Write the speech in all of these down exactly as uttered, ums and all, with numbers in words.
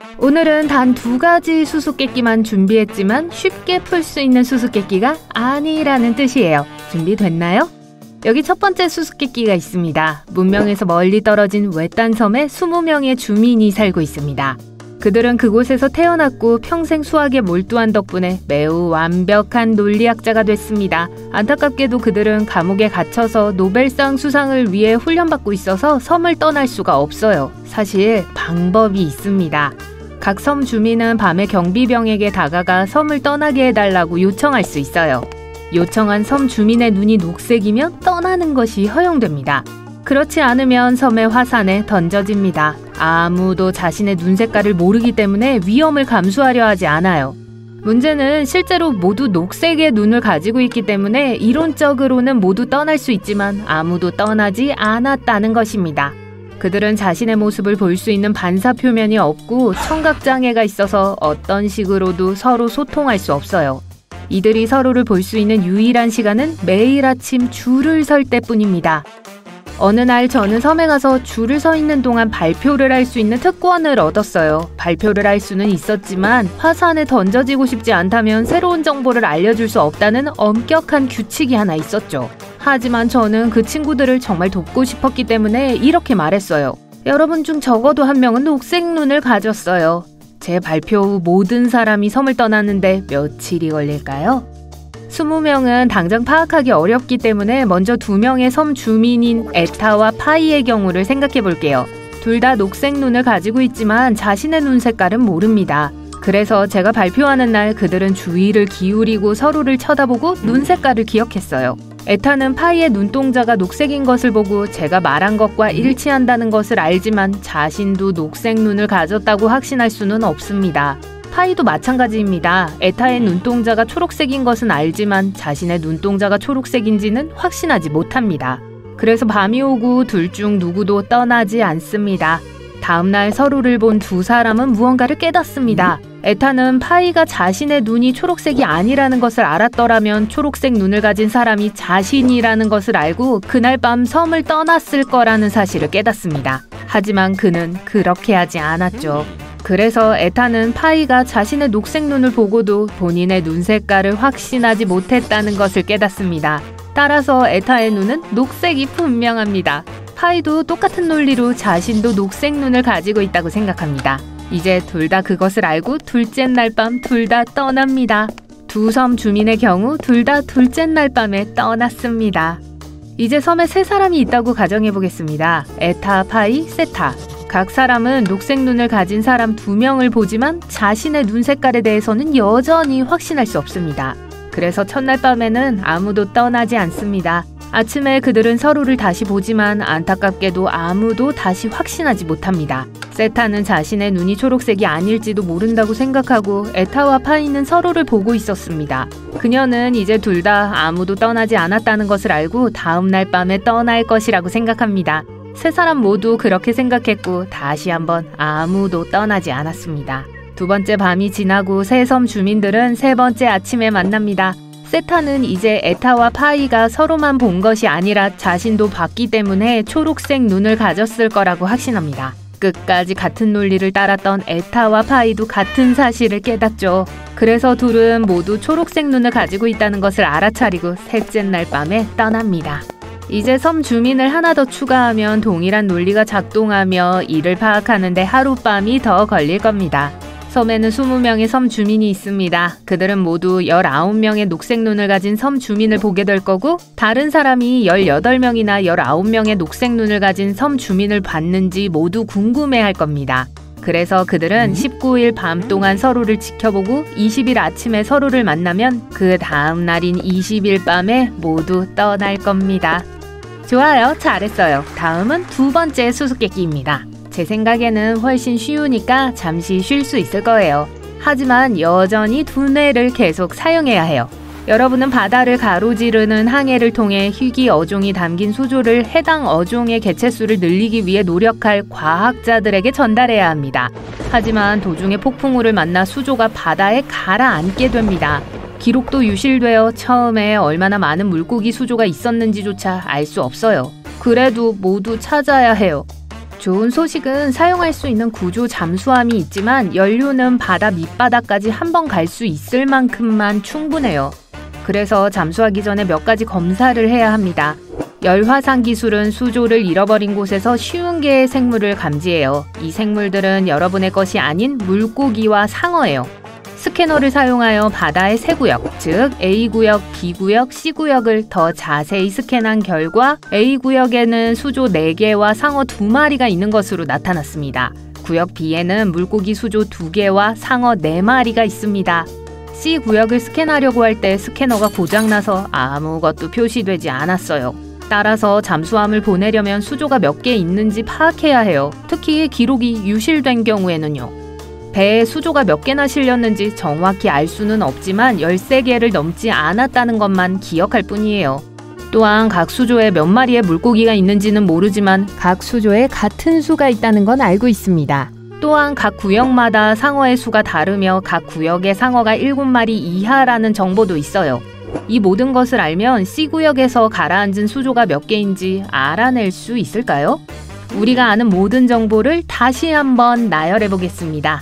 오늘은 단 두 가지 수수께끼만 준비했지만 쉽게 풀 수 있는 수수께끼가 아니라는 뜻이에요. 준비됐나요? 여기 첫 번째 수수께끼가 있습니다. 문명에서 멀리 떨어진 외딴 섬에 이십 명의 주민이 살고 있습니다. 그들은 그곳에서 태어났고 평생 수학에 몰두한 덕분에 매우 완벽한 논리학자가 됐습니다. 안타깝게도 그들은 감옥에 갇혀서 노벨상 수상을 위해 훈련받고 있어서 섬을 떠날 수가 없어요. 사실 방법이 있습니다. 각 섬 주민은 밤에 경비병에게 다가가 섬을 떠나게 해달라고 요청할 수 있어요. 요청한 섬 주민의 눈이 녹색이면 떠나는 것이 허용됩니다. 그렇지 않으면 섬의 화산에 던져집니다. 아무도 자신의 눈 색깔을 모르기 때문에 위험을 감수하려 하지 않아요. 문제는 실제로 모두 녹색의 눈을 가지고 있기 때문에 이론적으로는 모두 떠날 수 있지만 아무도 떠나지 않았다는 것입니다. 그들은 자신의 모습을 볼 수 있는 반사 표면이 없고 청각장애가 있어서 어떤 식으로도 서로 소통할 수 없어요. 이들이 서로를 볼 수 있는 유일한 시간은 매일 아침 줄을 설 때뿐입니다. 어느 날 저는 섬에 가서 줄을 서 있는 동안 발표를 할 수 있는 특권을 얻었어요. 발표를 할 수는 있었지만 화산에 던져지고 싶지 않다면 새로운 정보를 알려줄 수 없다는 엄격한 규칙이 하나 있었죠. 하지만 저는 그 친구들을 정말 돕고 싶었기 때문에 이렇게 말했어요. 여러분 중 적어도 한 명은 녹색 눈을 가졌어요. 제 발표 후 모든 사람이 섬을 떠났는데 며칠이 걸릴까요? 이십 명은 당장 파악하기 어렵기 때문에 먼저 두 명의 섬 주민인 에타와 파이의 경우를 생각해 볼게요. 둘 다 녹색 눈을 가지고 있지만 자신의 눈 색깔은 모릅니다. 그래서 제가 발표하는 날 그들은 주의를 기울이고 서로를 쳐다보고 눈 색깔을 기억했어요. 에타는 파이의 눈동자가 녹색인 것을 보고 제가 말한 것과 일치한다는 것을 알지만 자신도 녹색 눈을 가졌다고 확신할 수는 없습니다. 파이도 마찬가지입니다. 에타의 눈동자가 초록색인 것은 알지만 자신의 눈동자가 초록색인지는 확신하지 못합니다. 그래서 밤이 오고 둘 중 누구도 떠나지 않습니다. 다음날 서로를 본 두 사람은 무언가를 깨닫습니다. 에타는 파이가 자신의 눈이 초록색이 아니라는 것을 알았더라면 초록색 눈을 가진 사람이 자신이라는 것을 알고 그날 밤 섬을 떠났을 거라는 사실을 깨닫습니다. 하지만 그는 그렇게 하지 않았죠. 그래서 에타는 파이가 자신의 녹색 눈을 보고도 본인의 눈 색깔을 확신하지 못했다는 것을 깨닫습니다. 따라서 에타의 눈은 녹색이 분명합니다. 파이도 똑같은 논리로 자신도 녹색 눈을 가지고 있다고 생각합니다. 이제 둘 다 그것을 알고 둘째 날 밤 둘 다 떠납니다. 두 섬 주민의 경우 둘 다 둘째 날 밤에 떠났습니다. 이제 섬에 세 사람이 있다고 가정해보겠습니다. 에타, 파이, 세타. 각 사람은 녹색 눈을 가진 사람 두 명을 보지만 자신의 눈 색깔에 대해서는 여전히 확신할 수 없습니다. 그래서 첫날 밤에는 아무도 떠나지 않습니다. 아침에 그들은 서로를 다시 보지만 안타깝게도 아무도 다시 확신하지 못합니다. 세타는 자신의 눈이 초록색이 아닐지도 모른다고 생각하고 에타와 파이는 서로를 보고 있었습니다. 그녀는 이제 둘 다 아무도 떠나지 않았다는 것을 알고 다음날 밤에 떠날 것이라고 생각합니다. 세 사람 모두 그렇게 생각했고 다시 한번 아무도 떠나지 않았습니다. 두 번째 밤이 지나고 세 섬 주민들은 세 번째 아침에 만납니다. 세타는 이제 에타와 파이가 서로만 본 것이 아니라 자신도 봤기 때문에 초록색 눈을 가졌을 거라고 확신합니다. 끝까지 같은 논리를 따랐던 에타와 파이도 같은 사실을 깨닫죠. 그래서 둘은 모두 초록색 눈을 가지고 있다는 것을 알아차리고 셋째 날 밤에 떠납니다. 이제 섬 주민을 하나 더 추가하면 동일한 논리가 작동하며 이를 파악하는데 하룻밤이 더 걸릴 겁니다. 섬에는 이십 명의 섬 주민이 있습니다. 그들은 모두 열아홉 명의 녹색 눈을 가진 섬 주민을 보게 될 거고 다른 사람이 열여덟 명이나 열아홉 명의 녹색 눈을 가진 섬 주민을 봤는지 모두 궁금해할 겁니다. 그래서 그들은 십구 일 밤 동안 서로를 지켜보고 이십 일 아침에 서로를 만나면 그 다음 날인 이십 일 밤에 모두 떠날 겁니다. 좋아요. 잘했어요. 다음은 두 번째 수수께끼입니다. 제 생각에는 훨씬 쉬우니까 잠시 쉴 수 있을 거예요. 하지만 여전히 두뇌를 계속 사용해야 해요. 여러분은 바다를 가로지르는 항해를 통해 희귀 어종이 담긴 수조를 해당 어종의 개체수를 늘리기 위해 노력할 과학자들에게 전달해야 합니다. 하지만 도중에 폭풍우를 만나 수조가 바다에 가라앉게 됩니다. 기록도 유실되어 처음에 얼마나 많은 물고기 수조가 있었는지조차 알 수 없어요. 그래도 모두 찾아야 해요. 좋은 소식은 사용할 수 있는 구조 잠수함이 있지만 연료는 바다 밑바닥까지 한번 갈 수 있을 만큼만 충분해요. 그래서 잠수하기 전에 몇 가지 검사를 해야 합니다. 열화상 기술은 수조를 잃어버린 곳에서 쉬운 개의 생물을 감지해요. 이 생물들은 여러분의 것이 아닌 물고기와 상어예요. 스캐너를 사용하여 바다의 세 구역, 즉 A구역, B구역, C구역을 더 자세히 스캔한 결과 A구역에는 수조 네 개와 상어 두 마리가 있는 것으로 나타났습니다. 구역 B에는 물고기 수조 두 개와 상어 네 마리가 있습니다. C구역을 스캔하려고 할 때 스캐너가 고장나서 아무것도 표시되지 않았어요. 따라서 잠수함을 보내려면 수조가 몇 개 있는지 파악해야 해요. 특히 기록이 유실된 경우에는요. 배에 수조가 몇 개나 실렸는지 정확히 알 수는 없지만 열세 개를 넘지 않았다는 것만 기억할 뿐이에요. 또한 각 수조에 몇 마리의 물고기가 있는지는 모르지만 각 수조에 같은 수가 있다는 건 알고 있습니다. 또한 각 구역마다 상어의 수가 다르며 각 구역의 상어가 일곱 마리 이하라는 정보도 있어요. 이 모든 것을 알면 C구역에서 가라앉은 수조가 몇 개인지 알아낼 수 있을까요? 우리가 아는 모든 정보를 다시 한번 나열해 보겠습니다.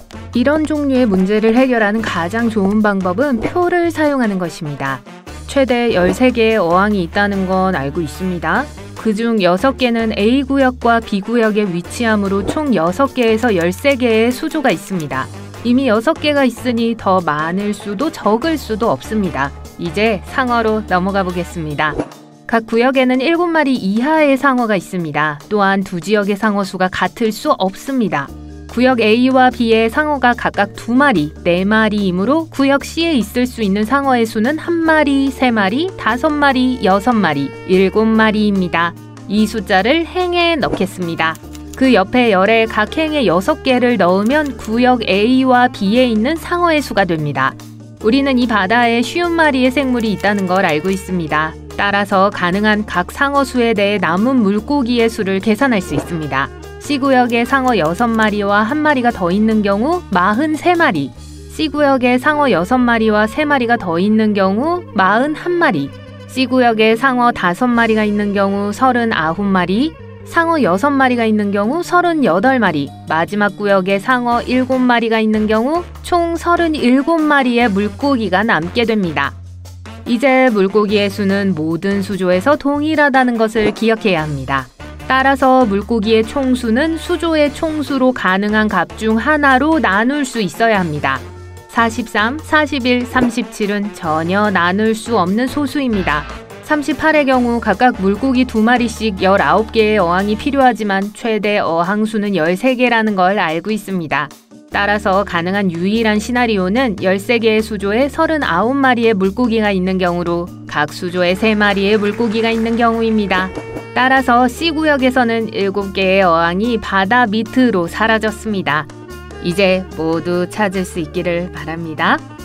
이런 종류의 문제를 해결하는 가장 좋은 방법은 표를 사용하는 것입니다. 최대 열세 개의 어항이 있다는 건 알고 있습니다. 그중 여섯 개는 A구역과 B구역에 위치하므로 총 여섯 개에서 열세 개의 수조가 있습니다. 이미 여섯 개가 있으니 더 많을 수도 적을 수도 없습니다. 이제 상어로 넘어가 보겠습니다. 각 구역에는 일곱 마리 이하의 상어가 있습니다. 또한 두 지역의 상어 수가 같을 수 없습니다. 구역 A와 B의 상어가 각각 두 마리, 네 마리이므로 구역 C에 있을 수 있는 상어의 수는 한 마리, 세 마리, 다섯 마리, 여섯 마리, 일곱 마리입니다. 이 숫자를 행에 넣겠습니다. 그 옆에 열에 각 행에 여섯 개를 넣으면 구역 A와 B에 있는 상어의 수가 됩니다. 우리는 이 바다에 쉬운 마리의 생물이 있다는 걸 알고 있습니다. 따라서 가능한 각 상어 수에 대해 남은 물고기의 수를 계산할 수 있습니다. C구역에 상어 여섯 마리와 한 마리가 더 있는 경우 사십삼 마리, C구역에 상어 여섯 마리와 세 마리가 더 있는 경우 사십일 마리, C구역에 상어 다섯 마리가 있는 경우 서른아홉 마리, 상어 여섯 마리가 있는 경우 서른여덟 마리, 마지막 구역에 상어 일곱 마리가 있는 경우 총 서른일곱 마리의 물고기가 남게 됩니다. 이제 물고기의 수는 모든 수조에서 동일하다는 것을 기억해야 합니다. 따라서 물고기의 총수는 수조의 총수로 가능한 값 중 하나로 나눌 수 있어야 합니다. 사십삼, 사십일, 삼십칠은 전혀 나눌 수 없는 소수입니다. 삼십팔의 경우 각각 물고기 두 마리씩 열아홉 개의 어항이 필요하지만 최대 어항수는 열세 개라는 걸 알고 있습니다. 따라서 가능한 유일한 시나리오는 열세 개의 수조에 서른아홉 마리의 물고기가 있는 경우로 각 수조에 세 마리의 물고기가 있는 경우입니다. 따라서 C구역에서는 일곱 개의 어항이 바다 밑으로 사라졌습니다. 이제 모두 찾을 수 있기를 바랍니다.